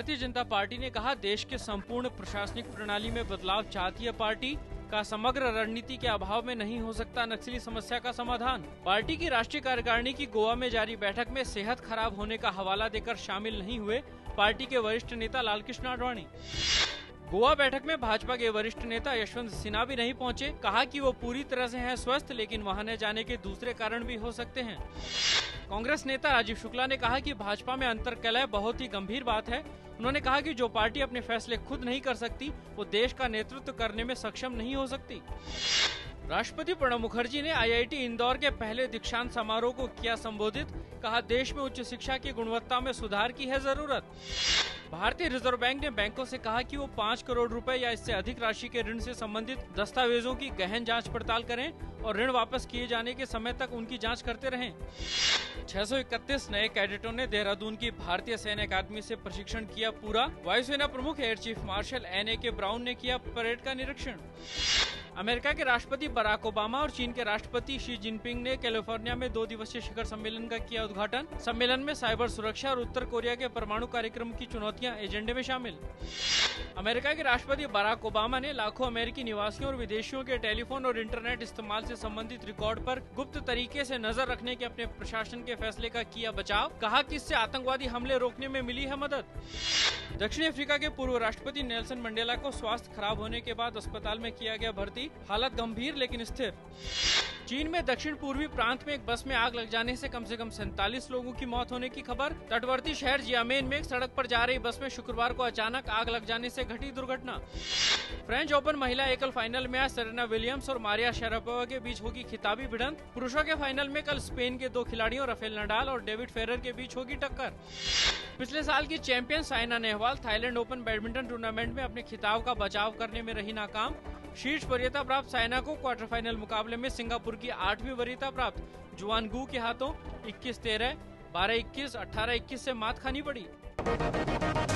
Bharatiya Janata party ने कहा, देश के संपूर्ण प्रशासनिक प्रणाली में बदलाव चाहती है पार्टी का समग्र रणनीति के अभाव में नहीं हो सकता नक्सली समस्या का समाधान। पार्टी की राष्ट्रीय कार्यकारिणी की गोवा में जारी बैठक में सेहत खराब होने का हवाला देकर शामिल नहीं हुए पार्टी के वरिष्ठ नेता लालकृष्ण आडवाणी। गोवा बैठक में भाजपा के वरिष्ठ नेता यशवंत सिन्हा भी नहीं पहुंचे। कहा कि वो पूरी तरह से हैं स्वस्थ, लेकिन वहां न जाने के दूसरे कारण भी हो सकते हैं। कांग्रेस नेता राजीव शुक्ला ने कहा कि भाजपा में अंतर्कलह बहुत ही गंभीर बात है। उन्होंने कहा कि जो पार्टी अपने फैसले खुद नहीं कर सकती, वो देश का नेतृत्व करने में सक्षम नहीं हो सकती। राष्ट्रपति प्रणब मुखर्जी ने IIT इंदौर के पहले दीक्षांत समारोह को किया संबोधित। कहा, देश में उच्च शिक्षा की गुणवत्ता में सुधार की है जरूरत। भारतीय रिजर्व बैंक ने बैंकों से कहा कि वो 5 करोड़ रुपए या इससे अधिक राशि के ऋण से संबंधित दस्तावेजों की गहन जांच पड़ताल करें और ऋण वापस किए जाने के समय तक उनकी जांच करते रहें। 631 नए कैडेटों ने देहरादून की भारतीय सैन्य अकादमी से प्रशिक्षण किया पूरा। वायुसेना प्रमुख air chief marshal NAK Browne ने किया परेड का निरीक्षण। अमेरिका के राष्ट्रपति बराक ओबामा और चीन के राष्ट्रपति शी जिनपिंग ने कैलिफोर्निया में 2 दिवसीय शिखर सम्मेलन का किया उद्घाटन। सम्मेलन में साइबर सुरक्षा और उत्तर कोरिया के परमाणु कार्यक्रम की चुनौतियां एजेंडे में शामिल। अमेरिका के राष्ट्रपति बराक ओबामा ने लाखों अमेरिकी निवासियों और विदेशियों के टेलीफोन और इंटरनेट इस्तेमाल से संबंधित रिकॉर्ड पर गुप्त तरीके से नजर रखने के अपने प्रशासन के फैसले का किया बचाव। कहा कि इससे आतंकवादी हमले रोकने में मिली है मदद। दक्षिण अफ्रीका के पूर्व राष्ट्रपति नेल्सन मंडेला को स्वास्थ्य खराब होने के बाद अस्पताल में किया गया भर्ती। हालत गंभीर लेकिन स्थिर। चीन में दक्षिण पूर्वी प्रांत में एक बस में आग लग जाने से कम 47 लोगों की मौत होने की खबर। तटवर्ती शहर जियामेन में एक सड़क पर जा रही बस में शुक्रवार को अचानक आग लग जाने से घटी दुर्घटना। फ्रेंच ओपन महिला एकल फाइनल में आज सेरेना विलियम्स और मारिया शारापोवा के बीच होगी खिताबी भिड़ंत। पुरुषों के फाइनल में कल स्पेन के 2 खिलाड़ियों राफेल नडाल और डेविड फेरर के बीच होगी टक्कर। पिछले साल की champion Saina Nehwal Thailand open badminton tournament में अपने खिताब का बचाव करने में रही नाकाम। शीर्ष वरीयता प्राप्त साइना को क्वार्टर फाइनल मुकाबले में सिंगापुर की 8वीं वरीयता प्राप्त जुआन गू के हाथों 21-13, 12-21, 18-21 से मात खानी पड़ी।